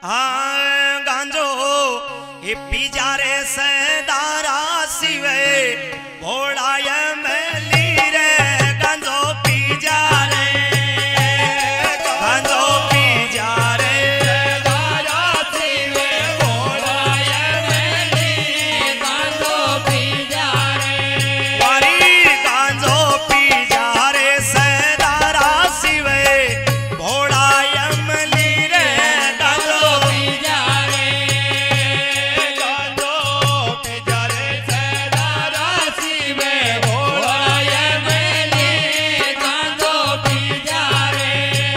हाँ गांजो ये पीजा रे सदारा सिवे भोड़ाय मेली रे गांजो पीजा रे गांजो पीजा रे सदारा सिवे भोड़ाय मेली गांजो पीजा रे वारी गांजो पीजा रे सदारा सिवे भोड़ाय मेली रे गांजो पीजा रे गांजो पीजा रे सदारा सिवे भोड़ाय मेली गांजो पीजा रे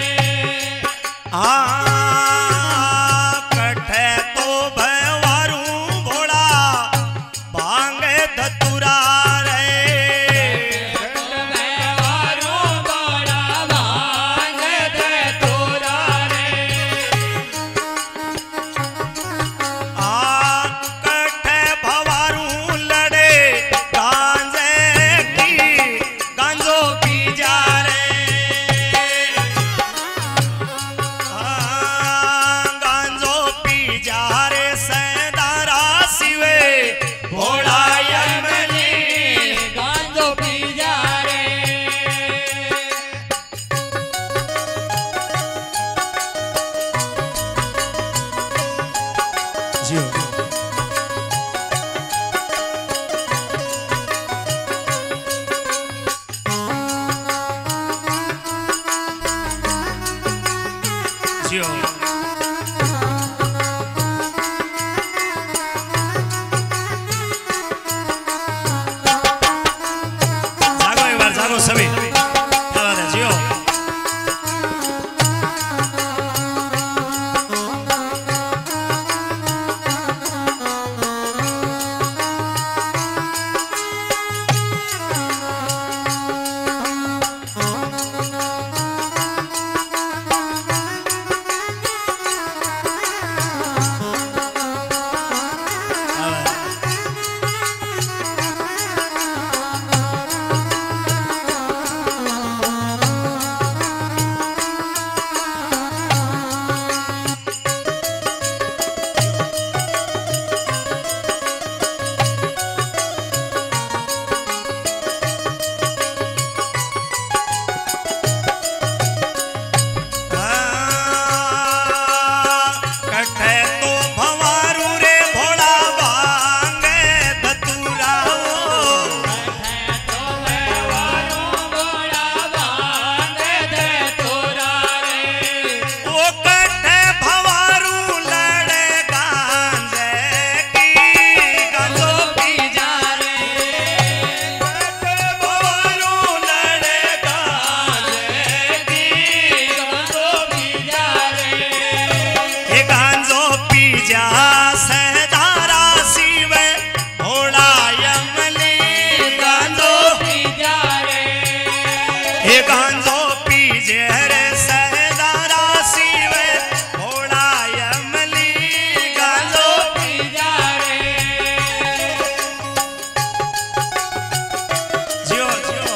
कठे तो भवारू भोला भांगे धतुरा रे भवारू भोला भांगे धतुरा रे कठे भवारू लड़े गांजे की गांजो पीजा रे गांजो पीजा रे सदारा सिवे भोड़ाय मेली गांजो पीजा रे जियो जियो जागो एक बार जागो सभी क्या बात है जियो कठे तो भवारू रे भोला भांगे धतुरा कठे तो भवारू भोला भांगे धतुरा रे ओ कठे भवारू लड़े गांजे की गांजो पीजा रे कठे भवारू लड़े गांजे की गांजो पीजा रे हे गांजो पीजा सदारा सिवे भोड़ाय मेली गांजो पीजा रे हे गांजो पीजे रे सदारा सिवे भोड़ाय मेली गांजो पीजा रे जियो जियो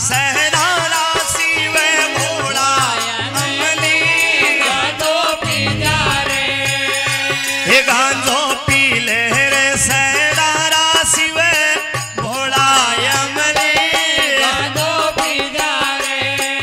सहरारा शिव भोला अमली गांजो पी जा रे हे गांजो पी ले रे सहरारा शिव भोला अमली गांजो पी जा रे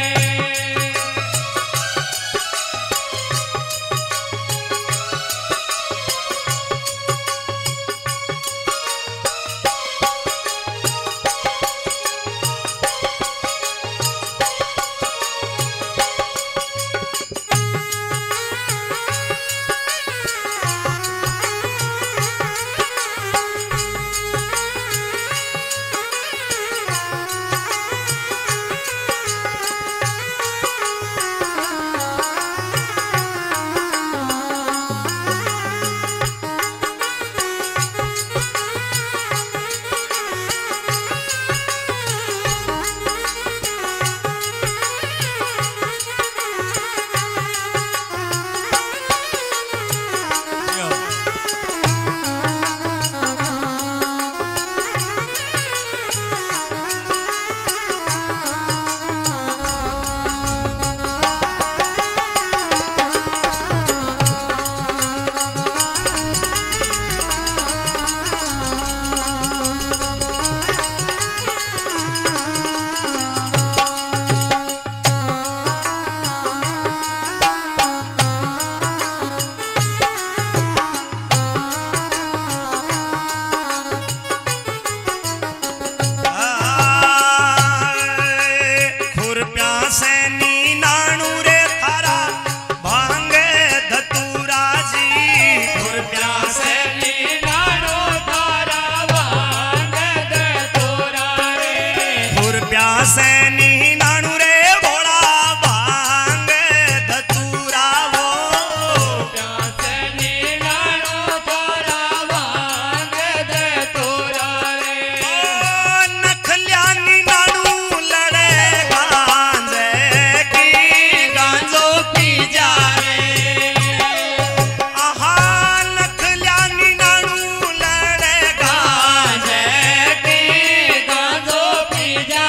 सैनी नानू रे भोला भांग धतूरा वो सैनी नानू भोला भांग धतूरा रे नखल्यानी नानू लड़े गांजे की गांजो पी जा रे आहा नखल्यानी नानू लड़े गांजे की गांजो पी जा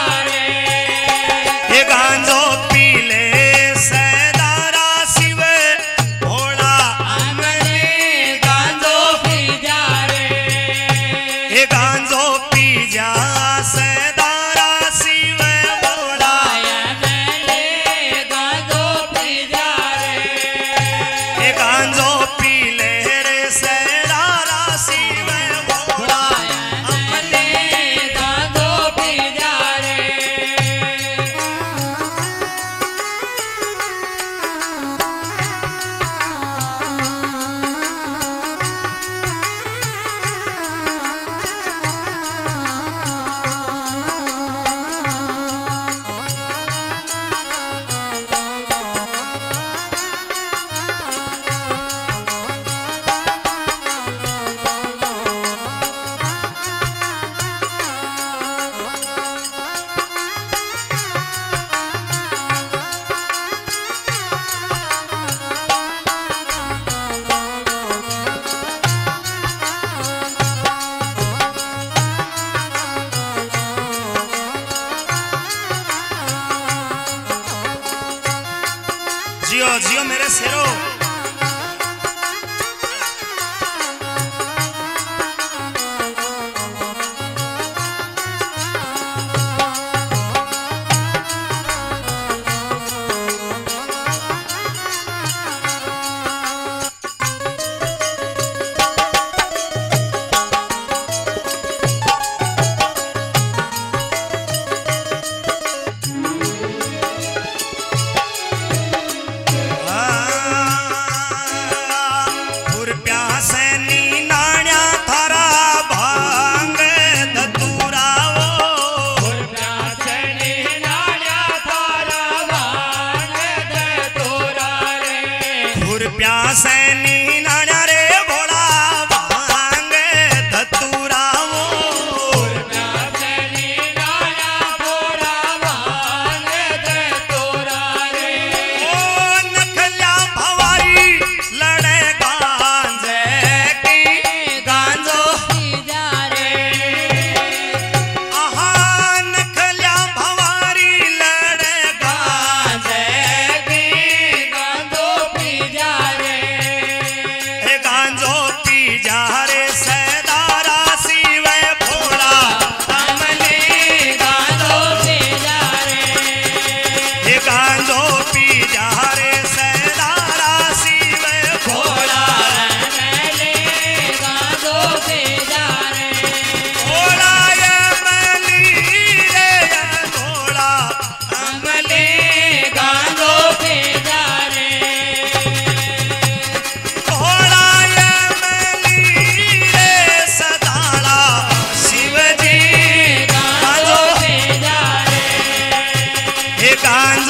गांजो पी ले सहरारा शिव भोला अमली गांजो पी जा रे गांजो पी जा सहरारा शिव भोला अमली गांजो पी जा रे गांजो पी ले रे सहरारा शिव भोला अमली गांजो पी जा रे जियो जियो मेरे शेरो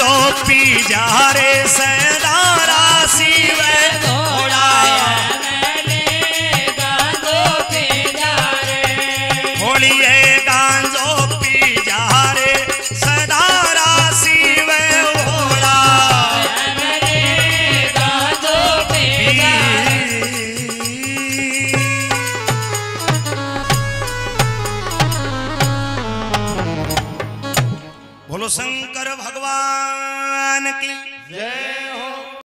पी जा रे सदारा शिव भोला होलिए गांजो पी जा रे सदारा शिव भोला बोलो शंकर भगवान की जय।